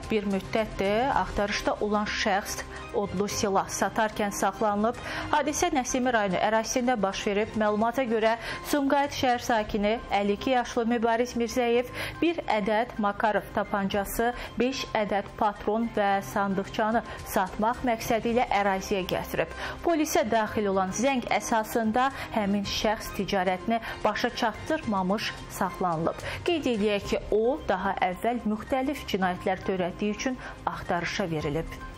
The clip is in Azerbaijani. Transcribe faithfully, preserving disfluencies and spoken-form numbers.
Bir müddətdir axtarışda olan şəxs odlu silah satarkən saxlanılıb. Hadisə Nəsimi rayonu ərazisində baş verib. Məlumata görə Sumqayıt şəhər sakini əlli iki yaşlı Mübariz Mirzəyev bir ədəd Makarov tapancası, beş ədəd patron və sandıqçanı satmaq məqsədi ilə əraziyə gətirib. Polisə daxil olan zəng əsasında həmin şəxs ticarətini başa çatdırmamış saxlanılıb. Qeyd edək ki, o daha əvvəl müxtəlif cinayətlər törətdiyi üçün axtarışa verilib.